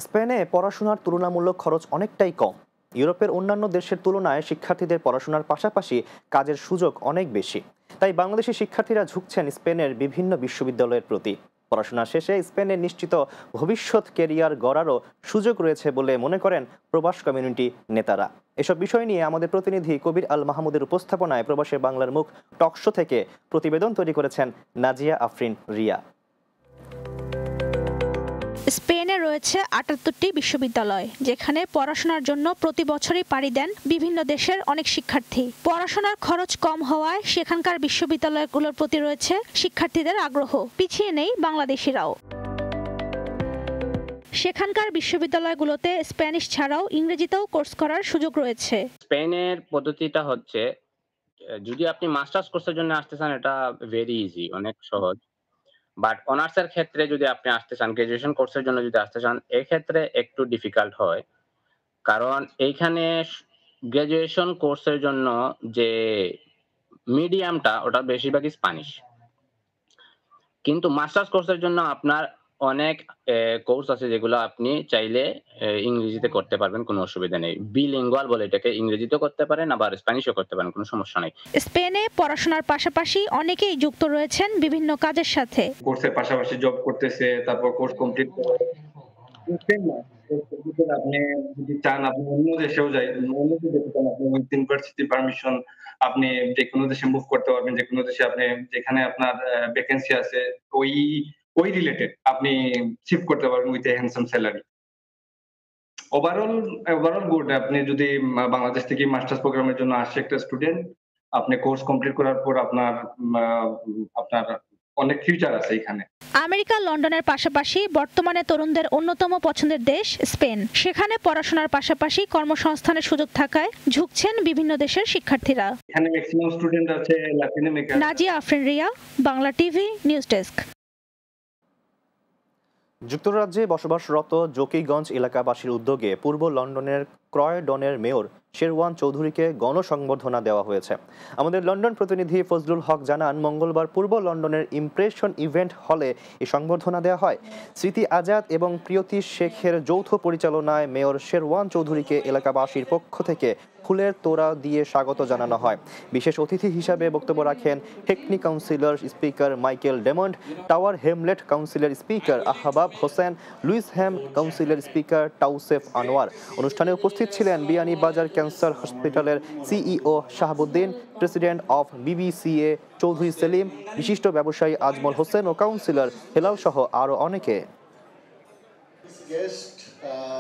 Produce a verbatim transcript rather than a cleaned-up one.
স্পেনে পড়াশোনার তুলনামূলক খরচ অনেকটাই কম। ইউরোপের অন্যান্য দেশের তুলনায় শিক্ষার্থীদের পড়াশোনার পাশাপাশি কাজের সুযোগ অনেক বেশি। তাই বাংলাদেশি শিক্ষার্থীরা ঝুঁকছেন স্পেনের বিভিন্ন বিশ্ববিদ্যালয়ের প্রতি। পড়াশোনা শেষে স্পেনে নিশ্চিত ভবিষ্যৎ কেরিয়ার গড়ারও সুযোগ রয়েছে বলে মনে করেন প্রবাস কমিউনিটি নেতারা। এসব বিষয় নিয়ে আমাদের প্রতিনিধি কবির আল মাহমুদের উপস্থাপনায় প্রবাসে বাংলার মুখ টকশো থেকে প্রতিবেদন তৈরি করেছেন নাজিয়া আফরিন রিয়া। স্পেনে রয়েছে আটাত্তরটি বিশ্ববিদ্যালয়, যেখানে পড়াশোনার জন্য প্রতি বছরই পাড়ি দেন বিভিন্ন দেশের অনেক শিক্ষার্থী। পড়াশোনার খরচ কম হওয়ায় সেখানকার বিশ্ববিদ্যালয়গুলোর প্রতি রয়েছে শিক্ষার্থীদের আগ্রহ। পিছিয়ে নেই বাংলাদেশিরাও। সেখানকার বিশ্ববিদ্যালয়গুলোতে স্প্যানিশ ছাড়াও ইংরেজিতেও কোর্স করার সুযোগ রয়েছে। স্পেনের পদ্ধতিটা হচ্ছে, যদি আপনি মাস্টার্স কোর্সের জন্য আসতে চান, এটা ভেরি ইজি, অনেক সহজ। বাট অনার্সের ক্ষেত্রে যদি আপনি আসতে চান, গ্রাজুয়েশন কোর্সের জন্য যদি আসতে চান, এক্ষেত্রে একটু ডিফিকাল্ট হয়। কারণ এইখানে গ্রাজুয়েশন কোর্সের জন্য যে মিডিয়ামটা, ওটা বেশিরভাগই স্প্যানিশ। কিন্তু মাস্টার্স কোর্সের জন্য আপনার অনেক কোর্স আছে যেগুলো আপনি চাইলে ইংরেজিতে করতে পারবেন, কোনো অসুবিধা নেই। বিলিঙ্গুয়াল বলে এটাকে, ইংরেজিতেও করতে পারেন আবার স্প্যানিশও করতে পারেন, কোনো সমস্যা নেই। স্পেনে পড়াশোনার পাশাপাশি অনেকেই যুক্ত রয়েছেন বিভিন্ন কাজের সাথে। কোর্সের পাশাপাশি জব করতেছে, তারপর কোর্স কমপ্লিট করে আপনি যদি চান আপনি অন্য দেশেও যাই, অন্য দেশে যেতে চান, আপনি ইউনিভার্সিটি পারমিশন, আপনি যে কোনো দেশে মুভ করতে পারবেন। যে কোনো দেশে আপনি যেখানে আপনার ভ্যাকেন্সি আছে ওই ওই রিলেটেড আপনি শিফট করতে পারবেন with a handsome salary. Overall overall good. আপনি যদি বাংলাদেশ থেকে মাস্টার্স প্রোগ্রামের জন্য আসে একটা স্টুডেন্ট, আপনি কোর্স কমপ্লিট করার পর আপনার আপনার অনেক ফিউচার আছে এখানে। আমেরিকা লন্ডনের পাশাপাশি বর্তমানে তরুণদের অন্যতম পছন্দের দেশ স্পেন। সেখানে পড়াশোনার পাশাপাশি কর্মসংস্থানের সুযোগ থাকায় ঝুঁকছেন বিভিন্ন দেশের শিক্ষার্থীরা। এখানে ম্যাক্সিমাম স্টুডেন্ট আছে Latin America. Nazia Afrin Riya, Bangla TV news desk. যুক্তরাজ্যে বসবাসরত জকিগঞ্জ এলাকাবাসীর উদ্যোগে পূর্ব লন্ডনের ক্রয়ডনের মেয়র শেরওয়ান চৌধুরীকে গণসংবর্ধনা দেওয়া হয়েছে। আমাদের লন্ডন প্রতিনিধি ফজলুল হক জানান, মঙ্গলবার পূর্ব লন্ডনের ইমপ্রেশন ইভেন্ট হলে এই সংবর্ধনা দেওয়া হয়। স্মৃতি আজাদ এবং প্রিয়তি শেখের যৌথ পরিচালনায় মেয়র শেরওয়ান চৌধুরীকে এলাকাবাসীর পক্ষ থেকে ফুলের তোড়া দিয়ে স্বাগত জানানো হয়। বিশেষ অতিথি হিসাবে বক্তব্য রাখেন Hackney councillor speaker Michael Desmond, Tower Hamlet কাউন্সিলের speaker Ahbab Hossain, Lewisham কাউন্সিলের স্পিকার টাউসেফ আনোয়ার। অনুষ্ঠানে উপস্থিত ছিলেন বিয়ানীবাজার ক্যান্সার হসপিটালের CEO Shahabuddin, president of BBCA Chowdhury Selim, বিশিষ্ট ব্যবসায়ী আজমল হোসেন ও কাউন্সিলর হেলাল সহ আরও অনেকে।